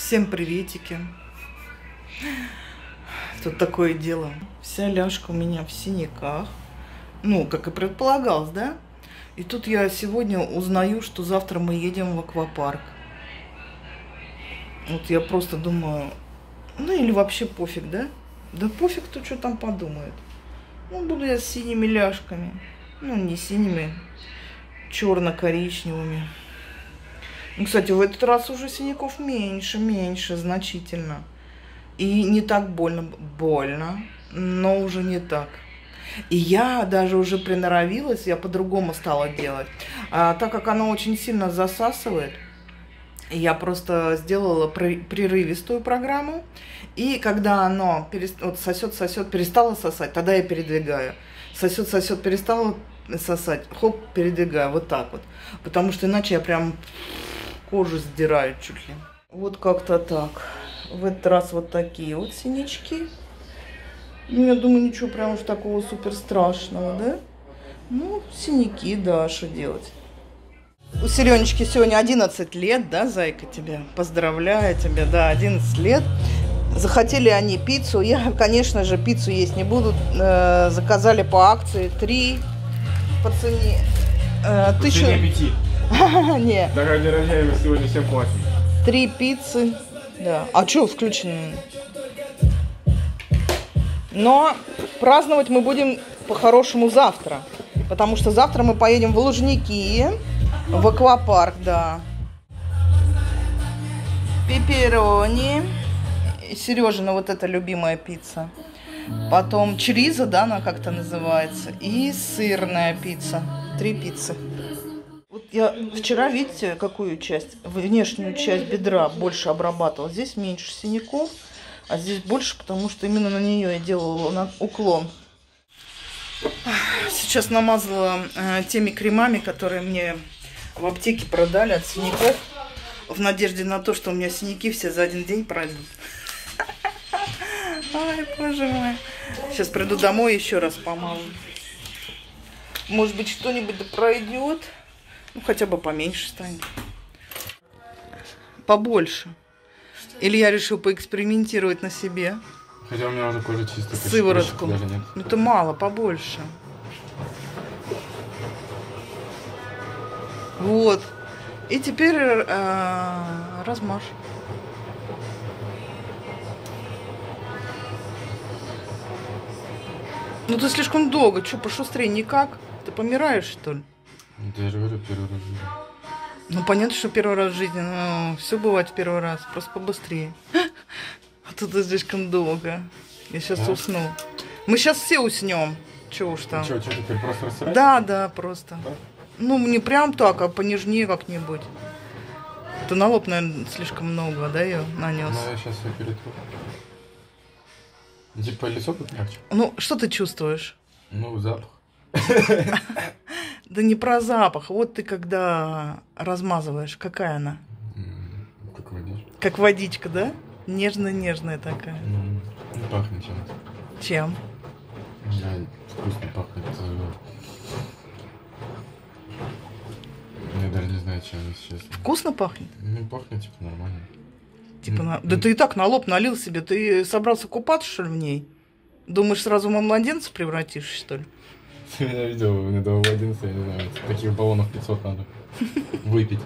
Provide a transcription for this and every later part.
Всем приветики. Тут такое дело. Вся ляжка у меня в синяках. Ну, как и предполагалось, да? И тут я сегодня узнаю, что завтра мы едем в аквапарк. Вот я просто думаю, ну или вообще пофиг, да? Да пофиг, кто что там подумает. Ну, буду я с синими ляжками. Ну, не синими, черно-коричневыми. Ну, кстати, в этот раз уже синяков меньше, значительно. И не так больно, но уже не так. И я даже уже приноровилась, я по-другому стала делать. Так как оно очень сильно засасывает, я просто сделала прерывистую программу. И когда оно сосет, перестало сосать, тогда я передвигаю. Сосет, перестало сосать, хоп, передвигаю, вот так вот. Потому что иначе я прям кожу сдираю чуть ли. Вот как-то так. В этот раз вот такие вот синячки. Ну, я думаю, ничего прям уж такого супер страшного, да? Ну, синяки, да, что делать? У Серёнечки сегодня 11 лет, да, зайка, тебе? Поздравляю тебя, да, 11 лет. Захотели они пиццу. Я, конечно же, пиццу есть не буду. Заказали по акции 3 по цене. По цене 5. Не. Дорогие друзья, мы сегодня всем платим. 3 пиццы. Да. А что включено? Но праздновать мы будем по-хорошему завтра. Потому что завтра мы поедем в Лужники, в аквапарк, да. Пепперони. Сережина вот эта любимая пицца. Потом чоризо, да, она как-то называется. И сырная пицца. 3 пиццы. Вот я вчера, видите, какую часть? Внешнюю часть бедра больше обрабатывала. Здесь меньше синяков, а здесь больше, потому что именно на нее я делала уклон. Сейчас намазала теми кремами, которые мне в аптеке продали от синяков. В надежде на то, что у меня синяки все за один день пройдут. Ай, боже мой. Сейчас приду домой и еще раз помажу. Может быть, что-нибудь да пройдет. Ну, хотя бы поменьше станет. Побольше. Или я решил поэкспериментировать на себе. Хотя у меня уже кожа чистая. Сыворотку. Это мало, побольше. Вот. И теперь размажь. Ну ты слишком долго. Что, пошустрее никак? Ты помираешь, что ли? Я же говорю, первый раз в жизни. Ну понятно, что первый раз в жизни. Но все бывает в первый раз. Просто побыстрее. А тут слишком долго. Я сейчас усну. Мы сейчас все уснем. Чего уж там. Что, теперь просто растирать? Да, просто. Да? Ну, не прям так, а понежнее как-нибудь. Ты на лоб, наверное, слишком много, да, ее нанес? Ну, я сейчас все перетру. Типа лицо будет мягче. Ну, что ты чувствуешь? Ну, запах. Да не про запах. Вот ты когда размазываешь, какая она? Как водичка. Как водичка, да? Нежно-нежная такая. Не пахнет чем-то. Чем? Да, вкусно пахнет. Я даже не знаю, чем, если честно. Вкусно пахнет? Ну, пахнет, типа, нормально. Типа, да ты и так на лоб налил себе. Ты собрался купаться, что ли, в ней? Думаешь, сразу в младенца превратишься, что ли? Ты меня видел, у меня до младенца, я не знаю, таких баллонов 500 надо выпить.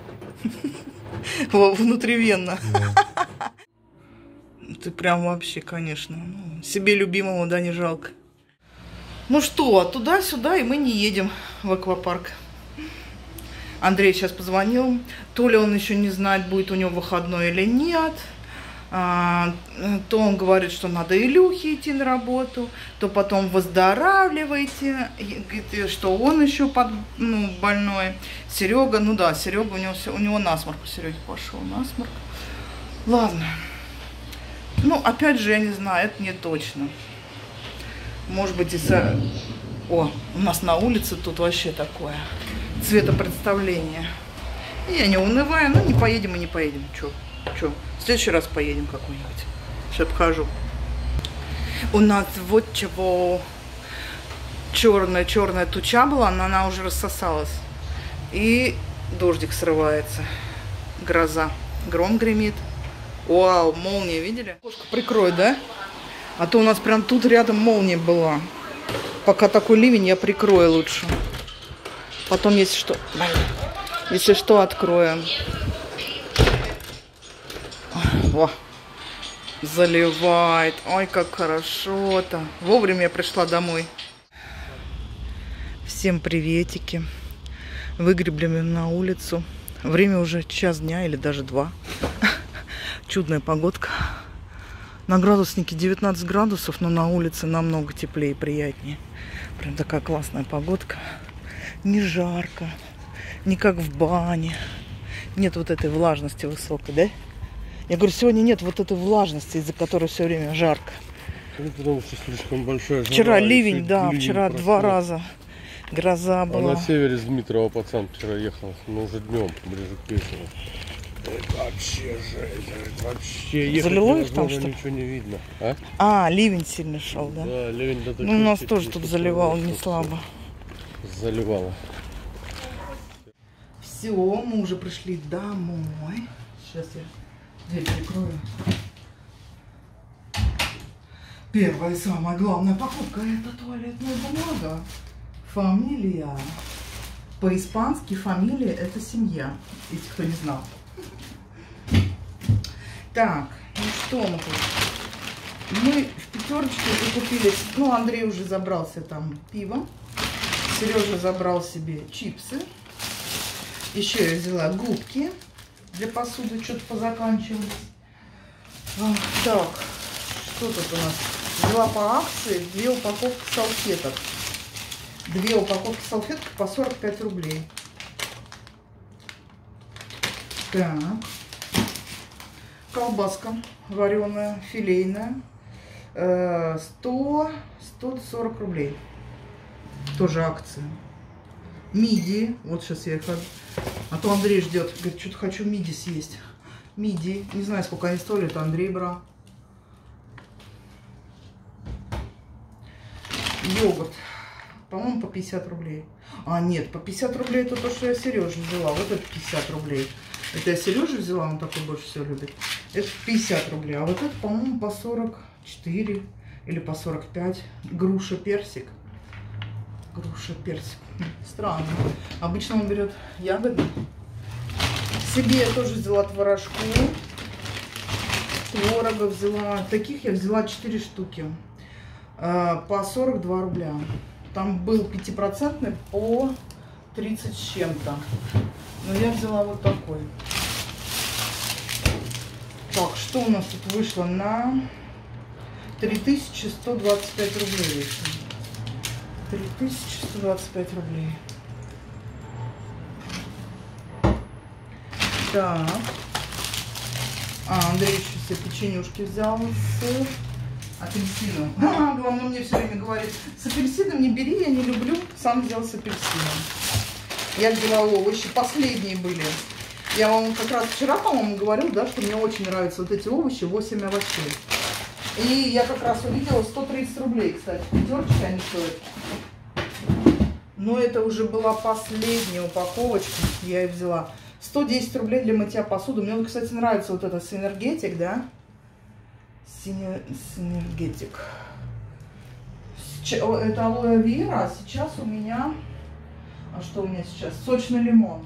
Внутривенно. Да. Ты прям вообще, конечно, себе любимого, да, не жалко. Ну что, туда-сюда, и мы не едем в аквапарк. Андрей сейчас позвонил. То ли он еще не знает, будет у него выходной или нет. То он говорит, что надо Илюхе идти на работу, то потом выздоравливайте, говорит, что он еще больной. Серега, ну да, Серега, у него насморк, у Сереги пошел насморк. Ладно. Ну, опять же, я не знаю, это не точно. Может быть, из-за... О, у нас на улице тут вообще такое цветопредставление. Я не унываю, ну не поедем и не поедем. Чё? В следующий раз поедем какой-нибудь. Сейчас покажу. У нас вот чего черная туча была, но она уже рассосалась. И дождик срывается. Гроза. Гром гремит. Вау, молния, видели? Окошко прикрой, да? А то у нас прям тут рядом молния была. Пока такой ливень, я прикрою лучше. Потом, если что, откроем. Во, заливает. Ой, как хорошо-то. Вовремя я пришла домой. Всем приветики. Выгребли на улицу. Время уже час дня или даже 2. Чудная погодка. На градуснике 19 градусов, но на улице намного теплее и приятнее. Прям такая классная погодка. Не жарко, не как в бане. Нет вот этой влажности высокой, да? Я говорю, сегодня нет вот этой влажности, из-за которой все время жарко. Потому что слишком большая жара. Вчера ливень, да, вчера 2 раза гроза была. А на севере с Дмитрова пацан вчера ехал, но уже днем, ближе к вечеру. Вообще жесть, вообще ехать залило их там, что? Ничего не видно. Ливень сильно шел, да? Да, ливень до такой Ну, у нас тоже тут заливало не слабо. Заливало. Все, мы уже пришли домой. Сейчас я дверь прикрою. Первая и самая главная покупка — это туалетная бумага. Фамилия. По-испански фамилия — это семья, если кто не знал. Так, ну что мы тут? Мы в пятерочке закупились. Ну, Андрей уже забрался там пиво. Сережа забрал себе чипсы. Еще я взяла губки для посуды, что-то позаканчивалось. Так, что тут у нас? Взяла по акции 2 упаковки салфеток. 2 упаковки салфеток по 45 рублей. Так. Колбаска вареная, филейная. 140 рублей. Тоже акция. Мидии. Вот сейчас я их... А то Андрей ждет. Говорит, что-то хочу мидии съесть. Мидии. Не знаю, сколько они стоили. Это Андрей брал. Йогурт. По-моему, по 50 рублей. А, нет, по 50 рублей это то, что я Сереже взяла. Вот это 50 рублей. Это я Сереже взяла, он такой больше всего любит. Это 50 рублей. А вот это, по-моему, по 44 или по 45. Груша, персик. Груша, персик. Странно. Обычно он берет ягоды. Себе я тоже взяла творожку. Творога взяла. Таких я взяла 4 штуки. По 42 рубля. Там был 5% по 30 с чем-то. Но я взяла вот такой. Так, что у нас тут вышло? На 3125 рублей вышло. 3125 рублей. Так. Андрей еще себе печенюшки взял с апельсином. Главное, мне все время говорит, с апельсином не бери, я не люблю. Сам взял с апельсином. Я взяла овощи, последние были. Я вам как раз вчера, по-моему, говорил, да, что мне очень нравятся вот эти овощи, 8 овощей. И я как раз увидела 130 рублей, кстати, пятерочки они стоят. Но это уже была последняя упаковочка, я ее взяла. 110 рублей для мытья посуды. Мне, кстати, нравится вот это синергетик, да? Синергетик. Это алоэ вера, а сейчас у меня... А что у меня сейчас? Сочный лимон.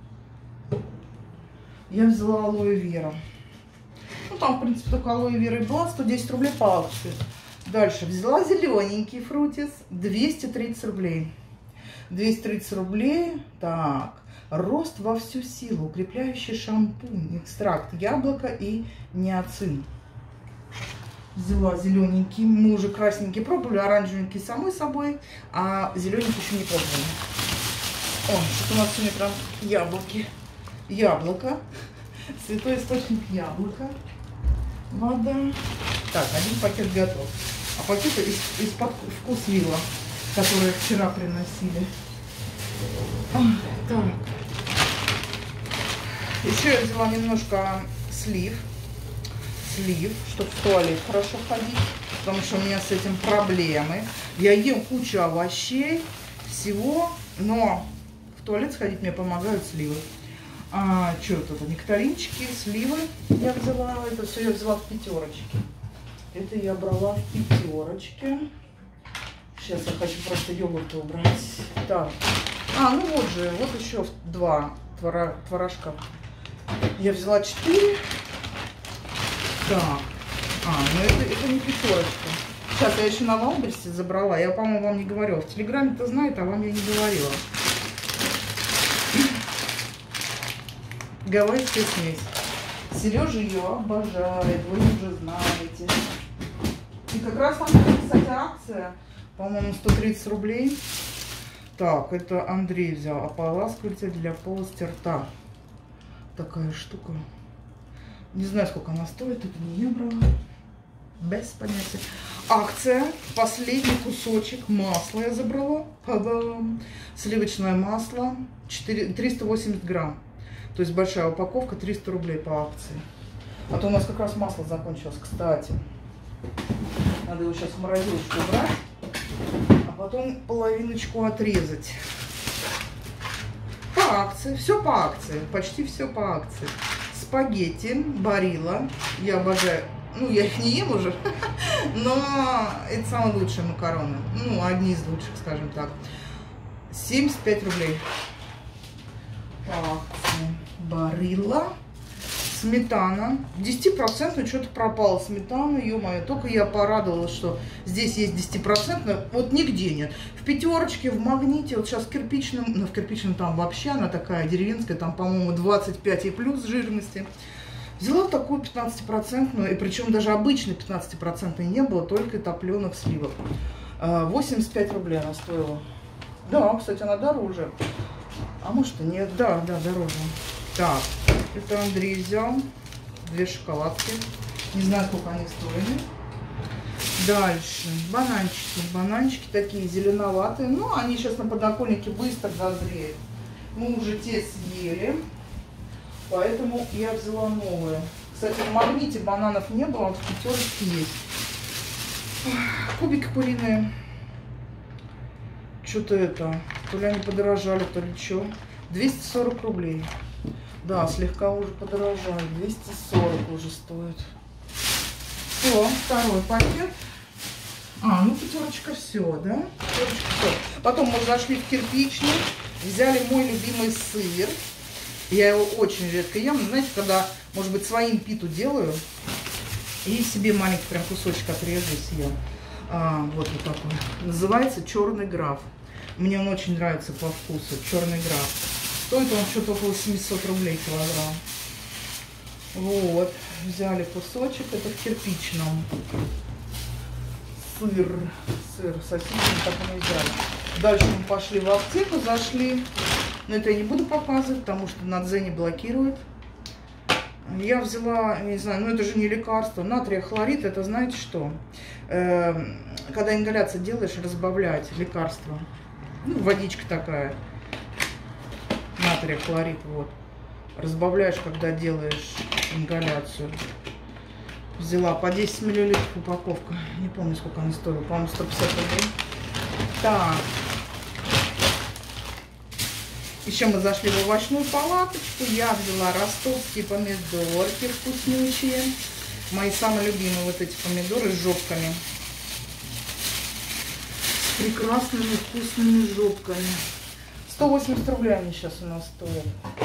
Я взяла алоэ вера. Ну, там, в принципе, только алоэ вера и была. 110 рублей по акции. Дальше. Взяла зелененький фрутис. 230 рублей. 230 рублей. Так. Рост во всю силу. Укрепляющий шампунь. Экстракт яблоко и ниацин. Взяла зелененький. Мы уже красненький пробовали. Оранжевенький самой собой. А зелененький еще не пробовали. О, что у нас сегодня прям яблоки. Яблоко. Святой источник яблока. Вода. Так, 1 пакет готов. А пакет из-под вкусвилла, которые вчера приносили. Так. Еще я взяла немножко слив, чтобы в туалет хорошо ходить, потому что у меня с этим проблемы. Я ем кучу овощей, всего, но в туалет сходить мне помогают сливы. Что это? Нектаринчики, сливы я взяла. Это все я взяла в пятерочке. Это я брала в пятерочке. Сейчас я хочу просто йогурт убрать. Так. Ну вот же, вот еще 2 творожка. Я взяла 4. Так. Ну это не пятерочка. Сейчас я еще на Валберсе забрала. Я, по-моему, вам не говорила. В Телеграме-то знает, а вам я не говорила. Гавайская смесь. Сережа ее обожает, вы уже знаете. И как раз там, кстати, акция, по-моему, 130 рублей. Так, это Андрей взял. Ополаскиватель для полости рта. Такая штука. Не знаю, сколько она стоит, это не я брала. Без понятия. Акция. Последний кусочек масла я забрала. Та-дам! Сливочное масло. 380 грамм. То есть большая упаковка, 300 рублей по акции. А то у нас как раз масло закончилось, кстати. Надо его сейчас в морозилочку убрать, а потом половиночку отрезать. По акции, все по акции, почти все по акции. Спагетти, Барилла, я обожаю. Ну, я их не ем уже, но это самые лучшие макароны. Ну, одни из лучших, скажем так. 75 рублей. По акции. Барилла. Сметана. 10% что-то пропало сметана, ё-моё. Только я порадовалась, что здесь есть 10%. Вот нигде нет. В пятерочке, в Магните, вот сейчас в кирпичном, ну в кирпичном там вообще она такая деревенская, там, по-моему, 25 и плюс жирности. Взяла такую 15%, и причем даже обычной 15% не было, только топленых сливок. 85 рублей она стоила. Да, кстати, она дороже. А может и нет, да, дороже. Так, это Андрей взял 2 шоколадки. Не знаю, сколько они стоили. Дальше бананчики. Бананчики такие зеленоватые. Ну, они сейчас на подоконнике быстро дозреют. Мы уже те съели. Поэтому я взяла новые. Кстати, в Магните бананов не было, вот в пятерочке есть. Кубики куриные. Что-то это, то ли они подорожали, то ли что. 240 рублей. Да, слегка уже подорожали. 240 уже стоит. Все, второй пакет. Ну пятерочка все, да? Пятерочка все. Потом мы зашли в кирпичный, взяли мой любимый сыр. Я его очень редко ем. Знаете, когда, может быть, своим питу делаю и себе маленький прям кусочек отрежу и съем. Вот такой. Называется черный граф. Мне он очень нравится по вкусу. Черный граф. Стоит он что-то около 700 рублей килограмм. Вот. Взяли кусочек. Это в кирпичном. Сыр сосисочный, так и не взяли. Дальше мы пошли в аптеку, зашли. Но это я не буду показывать, потому что на Дзене блокирует. Я взяла, не знаю, ну это же не лекарство. Натрия хлорид, это знаете что? Когда ингаляцию делаешь, разбавлять лекарство. Ну, водичка такая. Натрия хлорид, вот. Разбавляешь, когда делаешь ингаляцию. Взяла по 10 мл упаковка. Не помню, сколько она стоила. По-моему, 150 рублей. Так. Еще мы зашли в овощную палаточку. Я взяла ростовские помидорки вкуснючие. Мои самые любимые вот эти помидоры с жопками. С прекрасными вкусными жопками. 180 рублей они сейчас у нас стоят.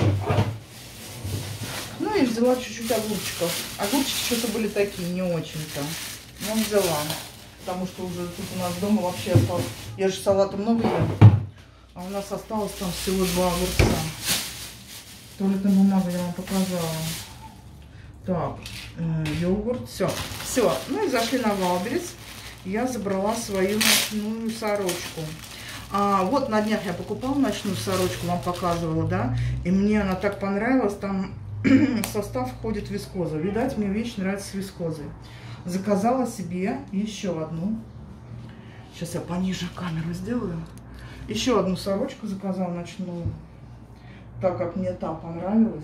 Ну и взяла чуть-чуть огурчиков. Огурчики что-то были такие, не очень-то. Но взяла. Потому что уже тут у нас дома вообще осталось. Я же салата много ем. А у нас осталось там всего 2 огурца. Туалетная бумага я вам показала. Так, йогурт, все. Все, ну и зашли на Валберес. Я забрала свою ночную сорочку. Вот на днях я покупала ночную сорочку, вам показывала, да? И мне она так понравилась, там в состав входит вискоза. Видать, мне вещь нравится с вискозой. Заказала себе еще одну. Сейчас я пониже камеру сделаю. Еще одну сорочку заказала ночную, так как мне та понравилась.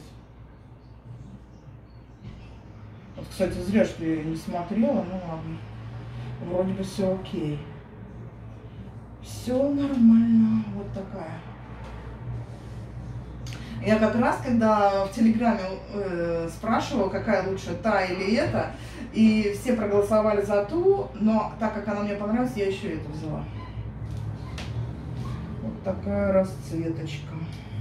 Вот, кстати, зря, что я не смотрела, ну ладно. Вроде бы все окей. Все нормально. Вот такая. Я как раз, когда в Телеграме спрашивала, какая лучше, та или эта, и все проголосовали за ту, но так как она мне понравилась, я еще эту взяла. Вот такая расцветочка.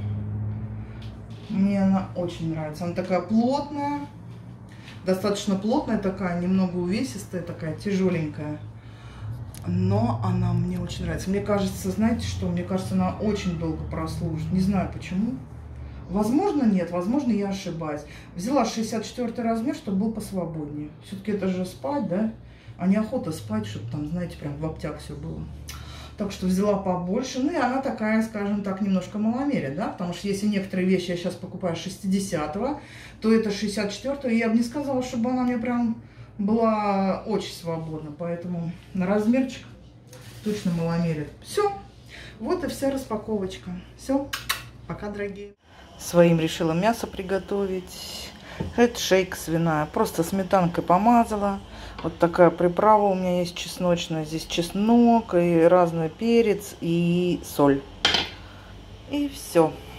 Мне она очень нравится. Она такая плотная, достаточно плотная такая, немного увесистая, такая тяжеленькая. Но она мне очень нравится. Мне кажется, знаете что? Мне кажется, она очень долго прослужит. Не знаю почему. Возможно, нет. Возможно, я ошибаюсь. Взяла 64 размер, чтобы был посвободнее. Все-таки это же спать, да? А не охота спать, чтобы там, знаете, прям в обтяг все было. Так что взяла побольше. Ну и она такая, скажем так, немножко маломерит, да? Потому что если некоторые вещи я сейчас покупаю 60-го, то это 64-го. И я бы не сказала, чтобы она мне прям была очень свободна. Поэтому на размерчик точно маломерит. Все. Вот и вся распаковочка. Все. Пока, дорогие. Своим решила мясо приготовить. Это шейка свиная. Просто сметанкой помазала. Вот такая приправа у меня есть чесночная. Здесь чеснок и разный перец и соль. И все.